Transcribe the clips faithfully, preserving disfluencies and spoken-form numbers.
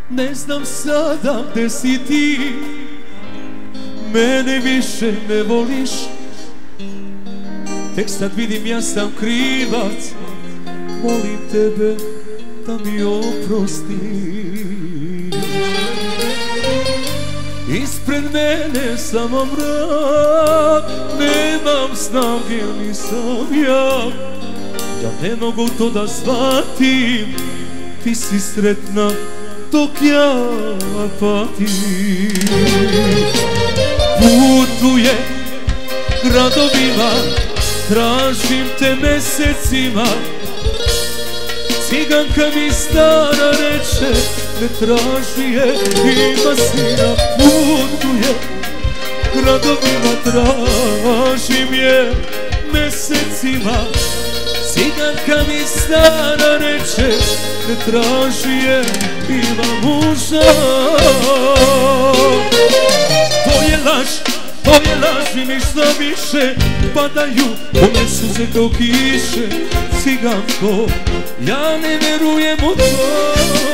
Ne znam sada gde si ti, mene više ne voliš. Tek sad vidim ja sam krivac, molim tebe da mi oprostiš. Ispred mene samo mrak, nemam snage, nisam ja. Ja ne mogu to da shvatim, ti si sretna dok ja patim. Putuje gradovima, tražim te mesecima. Ciganka mi stara reče, ne traži je, ima sina. Putuje gradovima, tražim je mesecima. Ciganka mi stara reče, ne traži je, ima muža. To je laž, to je laž i ništa više. Padaju one suze kao kiše. Ciganko, ja ne verujem u to.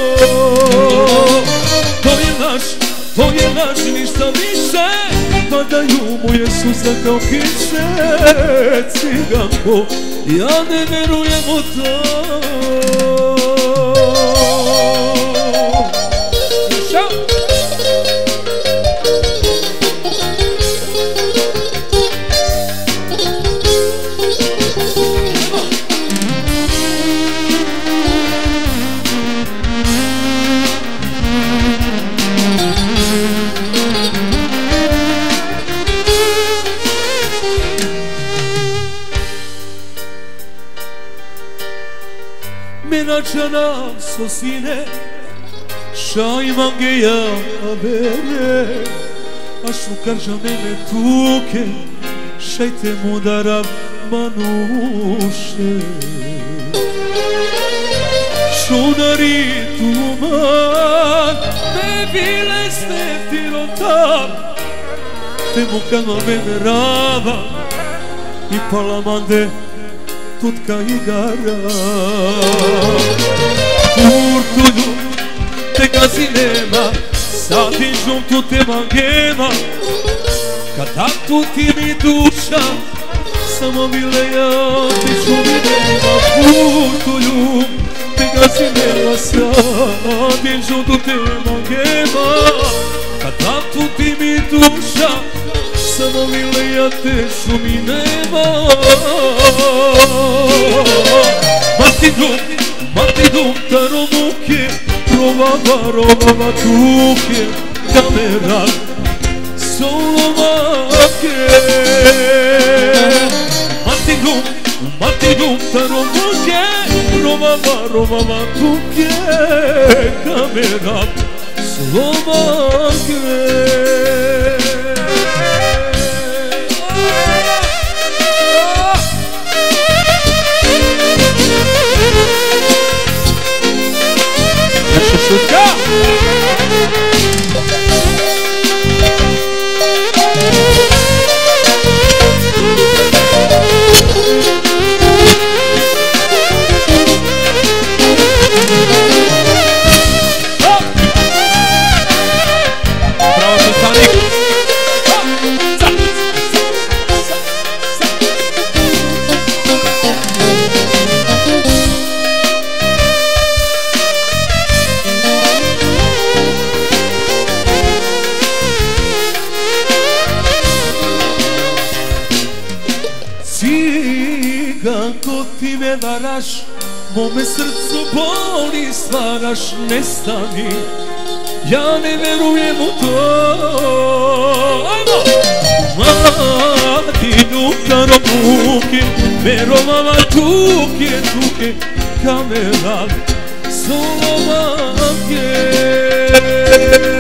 To je laž, to je laž i ništa više. Padaju moje suze kao kiše. Ciganko, ja ne verujem u to. Menačana sosine, šajmange ja bere. A šukarža mene tuke, šajte mudarav manuše. Šunari tuman, me bile ste tirotav. Te mukama mene rava i palamande tutka i gara. Kurtulju te gazi nema, sadim žumtu te mangema. Kada tu ti mi duša, samo mileja ti šumi nema. Kurtulju te gazi nema, sadim žumtu te mangema. Kada tu ti mi duša, samo mileja te šumi nema. Mati dum, mati dum, taro muke, rovava, rovava tuke, kamera, solovake. Mati dum, mati dum, taro muke, rovava, rovava tuke, kamera, solovake. Ciganko, ti me varaš, mome srcu boli stvaraš. Ne stani, ja ne verujem u to. Ajmo! Mati dukaro muke, verovava tuke, tuke, kamera, solovake.